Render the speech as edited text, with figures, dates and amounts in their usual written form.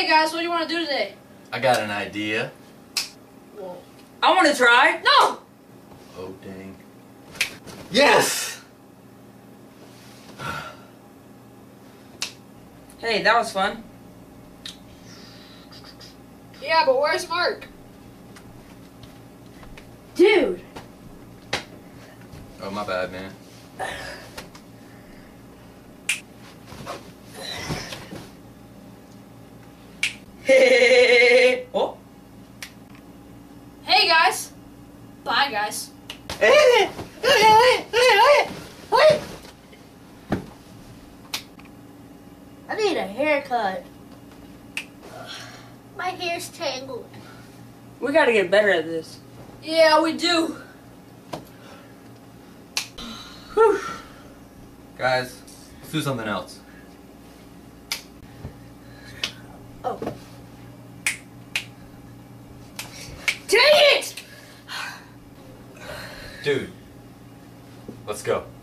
Hey guys, what do you want to do today? I got an idea. Whoa. I want to try. No! Oh, dang. Yes! Hey, that was fun. Yeah, but where's Mark? Dude! Oh, my bad, man. Oh. Hey guys! Bye guys. I need a haircut. My hair's tangled. We gotta get better at this. Yeah, we do. Whew. Guys, let's do something else. Oh. Dang it! Dude, let's go.